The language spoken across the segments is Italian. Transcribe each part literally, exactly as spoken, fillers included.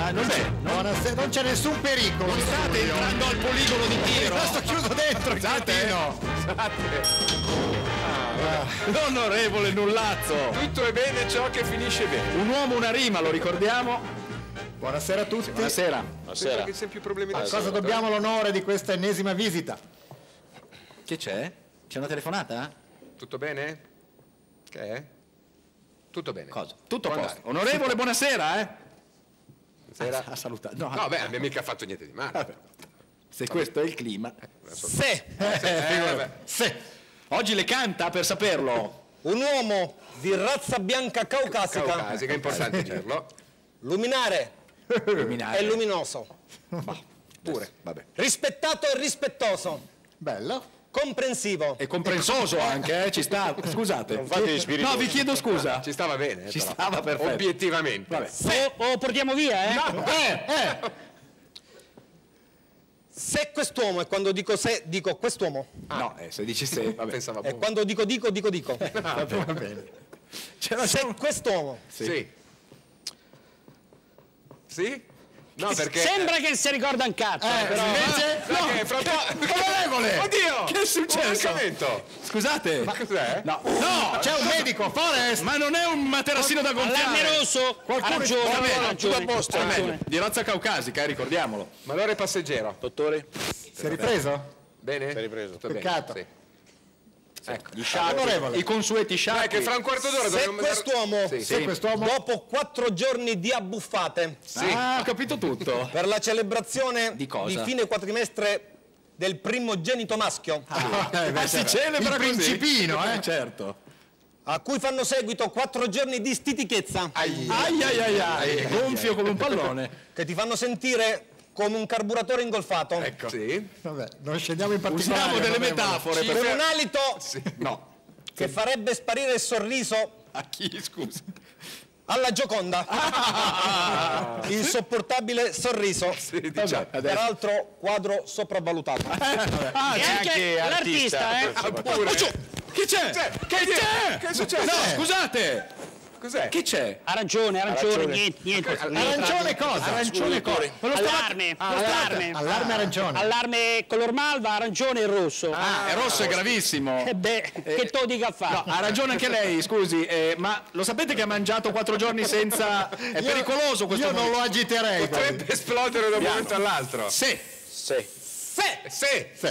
Buonasera, non c'è. Buonasera, non c'è nessun pericolo. Non state entrando al poligolo di tiro. Sto chiuso dentro, Scusate. Ah, l'onorevole Nullazzo. Tutto è bene ciò che finisce bene. Un uomo, una rima, lo ricordiamo. Buonasera a tutti. Buonasera. Sembra che siano più problemi A del cosa solito. dobbiamo l'onore di questa ennesima visita? Che c'è? C'è una telefonata? Tutto bene? Che è? Tutto bene. Cosa? Tutto a Può posto. andare. Onorevole, buonasera, eh? Buonasera. Ha salutato. No, No, beh, abbiamo mica fatto niente di male. se questo è il clima. Se Eh, beh. Sì. Oggi le canta per saperlo. un uomo di razza bianca caucasica, Caucasica, è importante dirlo. luminare Luminare. e luminoso, Pure, vabbè. rispettato e rispettoso, Bello. comprensivo, E comprensoso anche, eh? Ci sta. Scusate. No, vi chiedo scusa. Ci stava bene. eh, Ci però. stava perfetto. Obiettivamente. Vabbè. O, o portiamo via, eh? Eh, eh. se quest'uomo, e quando dico se dico quest'uomo, No, eh, se dici se, vabbè. Pensava e buono. quando dico dico dico dico, Va bene. C'era se quest'uomo Sì. Sì? No, perché... Sembra che si ricorda un cazzo, Eh, però... invece, No, che fra un po'... onorevole! Oddio! Che è successo? Un mancamento. Scusate. Ma cos'è? No, no, C'è un medico, Forest! ma non è un materassino da gonfiare. Allarme rosso, ha ragione, Va bene, ha ragione, tutto a posto, ha va bene. ragione. Di razza caucasica, eh, ricordiamolo. Ma allora è passeggero. Dottore? Si è ripreso? Bene? Si è ripreso. Tutto bene. Peccato. Sì. Ecco, gli sciacqui, Onorevole. i consueti Dai, sciacqui. che fra un quarto d'ora se dobbiamo... quest'uomo Sì. Se quest'uomo... dopo quattro giorni di abbuffate Ah, ho capito tutto. per la celebrazione Di cosa? fine quadrimestre del primogenito maschio, Eh, beh, Ah, si celebra il così? principino, eh? Certo. a cui fanno seguito quattro giorni di stitichezza Ai ai ai ai, gonfio come un pallone. che ti fanno sentire come un carburatore ingolfato, Ecco. Sì. Vabbè, non scendiamo in particolare. Usiamo delle onorevole. metafore per... con un alito No. che farebbe sparire il sorriso A chi, scusa? alla Gioconda. Insopportabile sorriso. Vabbè, adesso. Peraltro quadro sopravvalutato. Ah, E anche l'artista, eh? Ah, pure. Che c'è? C'è. Che c'è? Che è successo? No, scusate. Cos'è? Che c'è? Ha ragione, ha ragione, niente, niente. Arancione cosa? Arancione cosa? Allarme, allarme. Allarme arancione. Allarme color malva, arancione e rosso. Ah, è rosso, è gravissimo. E beh, che te lo dica a fare? No, ha ragione anche lei, scusi, eh, ma lo sapete che ha mangiato quattro giorni senza... È pericoloso questo Io non lo agiterei. Potrebbe esplodere da un momento all'altro. Sì. Se Sì. Sì.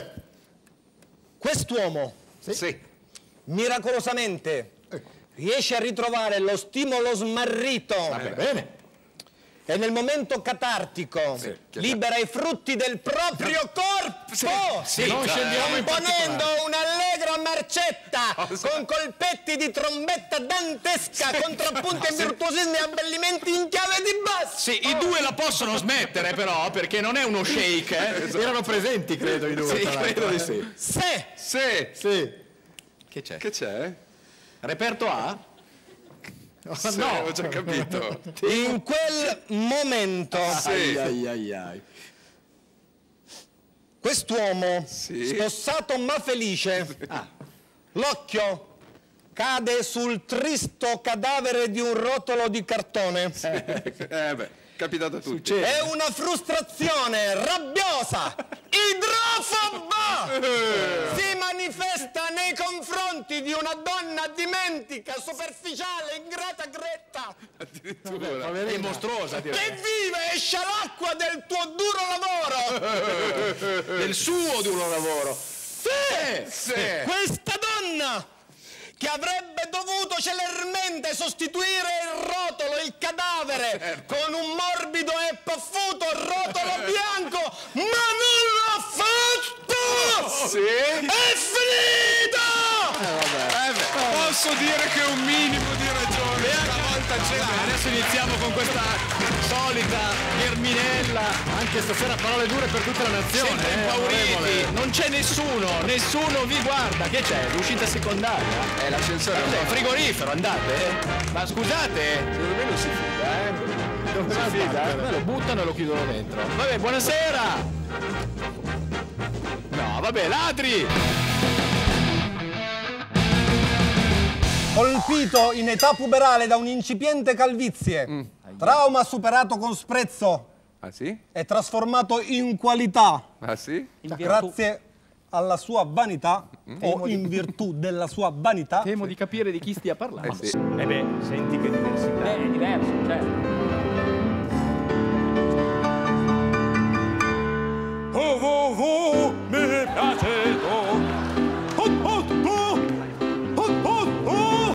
quest'uomo Sì. miracolosamente riesce a ritrovare lo stimolo smarrito Va bene. e nel momento catartico libera i frutti del proprio corpo, Sì, Non scendiamo in componendo particolare. un'allegra marcetta con colpetti di trombetta dantesca, contrappunti e virtuosismi e abbellimenti in chiave di basso. Sì, i due la possono smettere però, perché non è uno shake, eh. Erano presenti, credo, i due. Sì, tra l'altro, credo di eh. sì. Se Sì. Sì. Che c'è? Che c'è? Reperto A? Sì, ho già capito. in quel momento Ai ai ai ai. quest'uomo Sì. spossato ma felice, l'occhio cade sul tristo cadavere di un rotolo di cartone. Eh beh, capitato a tutti. È una frustrazione rabbiosa, idrofoba! Si manifesta nei confronti di una donna dimentica, superficiale, ingrata, gretta, È mostruosa, direi. che vive e scialacqua del tuo duro lavoro. Del suo duro lavoro. Sì! Sì. Questa donna che avrebbe dovuto celermente sostituire il rotolo, il cadavere, con un morbido e paffuto rotolo bianco, ma non l'ha fatto! Sì. È finita! Eh beh, posso dire che un minimo di ragione. Una volta c'è. Adesso iniziamo con questa solita gherminella. Anche stasera parole dure per tutta la nazione. Sempre eh, impauriti. onorevole. Non c'è nessuno, nessuno vi guarda. Che c'è? L'uscita secondaria? È l'ascensore. Cos'è? Frigorifero, andate? Ma scusate, Secondo me non si fida, eh. Dove va a battere? me lo buttano e lo chiudono dentro. Vabbè, buonasera! No, vabbè, ladri! Colpito in età puberale da un'incipiente calvizie, Trauma superato con sprezzo Ah sì? e trasformato in qualità. Ah sì? Grazie alla sua vanità o in virtù della sua vanità. Temo di capire di chi stia parlando. Eh sì. Eh beh, senti che diversità. Beh, è diverso, certo.